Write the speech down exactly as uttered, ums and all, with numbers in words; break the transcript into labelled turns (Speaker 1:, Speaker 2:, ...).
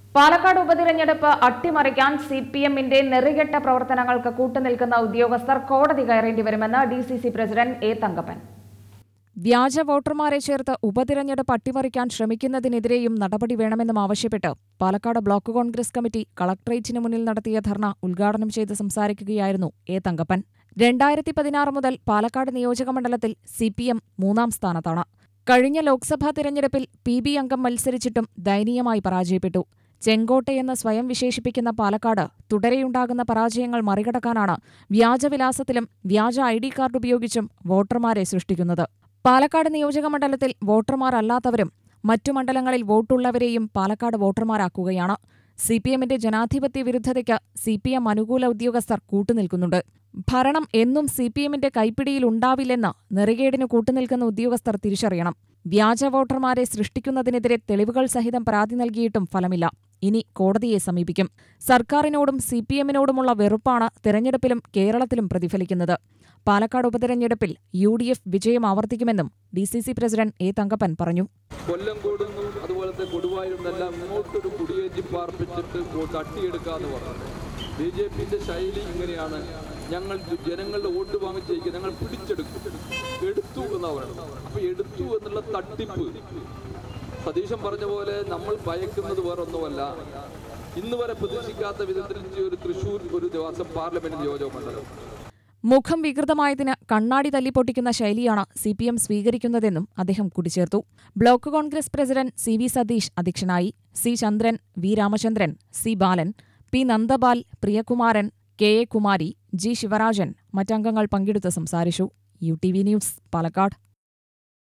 Speaker 1: പാലക്കാട് ഉപതിരഞ്ഞെടുപ്പ് അട്ടിമറിക്കാൻ C P എമ്മിന്റെ നെറികെട്ട പ്രവർത്തനങ്ങൾക്ക് കൂട്ടുനിൽക്കുന്ന ഉദ്യോഗസ്ഥർ കോടതി കയറേണ്ടി വരുമെന്ന് D C C president A Thankappan. വ്യാജ വോട്ടർമാരെ ചേർത്ത് ഉപതിരഞ്ഞെടുപ്പ് അട്ടിമറിക്കാൻ ശ്രമിക്കുന്നതിനെതിരെയും നടപടി വേണമെന്നും ആവശ്യപ്പെട്ട് പാലക്കാട് ബ്ലോക്ക് കോൺഗ്രസ് കമ്മിറ്റി കളക്ടറേറ്റിന് മുന്നിൽ നടത്തിയ ധർണ ഉദ്ഘാടനം ചെയ്ത് സംസാരിക്കുകയായിരുന്നു എ തങ്കപ്പൻ. രണ്ടായിരത്തി പതിനാറ് മുതൽ പാലക്കാട് നിയോജകമണ്ഡലത്തിൽ സി പി എം മൂന്നാം സ്ഥാനത്താണ്. കഴിഞ്ഞ ലോക്സഭാ തിരഞ്ഞെടുപ്പിൽ പി ബി അംഗം മത്സരിച്ചിട്ടും ദയനീയമായി പരാജയപ്പെട്ടു. ചെങ്കോട്ടയെന്ന് സ്വയം വിശേഷിപ്പിക്കുന്ന പാലക്കാട് തുടരെയുണ്ടാകുന്ന പരാജയങ്ങൾ മറികടക്കാനാണ് വ്യാജവിലാസത്തിലും വ്യാജ ഐ ഡി കാർഡ് ഉപയോഗിച്ചും വോട്ടർമാരെ സൃഷ്ടിക്കുന്നത്. പാലക്കാട് നിയോജകമണ്ഡലത്തിൽ വോട്ടർമാരല്ലാത്തവരും മറ്റു മണ്ഡലങ്ങളിൽ വോട്ടുള്ളവരെയും പാലക്കാട് വോട്ടർമാരാക്കുകയാണ്. സി പി എമ്മിന്റെ ജനാധിപത്യ വിരുദ്ധതയ്ക്ക് സി പി എം അനുകൂല ഉദ്യോഗസ്ഥർ കൂട്ടുനിൽക്കുന്നുണ്ട്. ഭരണം എന്നും സി പി എമ്മിന്റെ കൈപ്പിടിയിലുണ്ടാവില്ലെന്ന് നെറികേടിന് കൂട്ടുനിൽക്കുന്ന ഉദ്യോഗസ്ഥർ തിരിച്ചറിയണം. വ്യാജ വോട്ടർമാരെ സൃഷ്ടിക്കുന്നതിനെതിരെ തെളിവുകൾ സഹിതം പരാതി നൽകിയിട്ടും ഫലമില്ല. ഇനി കോടതിയെ സമീപിക്കും. സർക്കാരിനോടും സി പി എമ്മിനോടുമുള്ള വെറുപ്പാണ് തെരഞ്ഞെടുപ്പിലും കേരളത്തിലും പ്രതിഫലിക്കുന്നത്. പാലക്കാട് ഉപതെരഞ്ഞെടുപ്പിൽ യു ഡി എഫ് വിജയം ആവർത്തിക്കുമെന്നും D C C president A Thankappan പറഞ്ഞു.
Speaker 2: കൊല്ലംകോടുന്നു അതുപോലത്തെ കൊടുവായൂരെല്ലാം ഇങ്ങോട്ടൊരു കുടിയേറ്റി പാർപ്പിച്ചിട്ട് തട്ടിയെടുക്കാന്ന് പറഞ്ഞു. ബി ജെ പിന്റെ ശൈലി ഇങ്ങനെയാണ്. ഞങ്ങൾ ജനങ്ങളുടെ വോട്ട് വാങ്ങിച്ചേക്ക് ഞങ്ങൾ പിടിച്ചെടുക്കും, എടുത്തു എന്നാ പറയുന്നത്. അപ്പൊ എടുത്തു എന്നുള്ള തട്ടിപ്പ് സതീശൻ പറഞ്ഞ പോലെ നമ്മൾ ഭയക്കുന്നത് വേറൊന്നുമല്ല. ഇന്ന് വരെ പ്രതീക്ഷിക്കാത്ത വിധത്തിൽ ഒരു തൃശൂർ ഒരു ദിവസം പാർലമെന്റ് നിയോജക മണ്ഡലം
Speaker 1: മുഖം വികൃതമായതിന് കണ്ണാടി തല്ലിപ്പൊട്ടിക്കുന്ന ശൈലിയാണ് സി പി എം സ്വീകരിക്കുന്നതെന്നും അദ്ദേഹം കൂട്ടിച്ചേർത്തു. Block Congress president C V Satheesh അധ്യക്ഷനായി. C Chandran, V Ramachandran, C Balan, P Nandapal, Priyakumaran, K A Kumari, G Sivarajan മറ്റംഗങ്ങൾ പങ്കെടുത്ത് സംസാരിച്ചു. U T V news, Palakkad.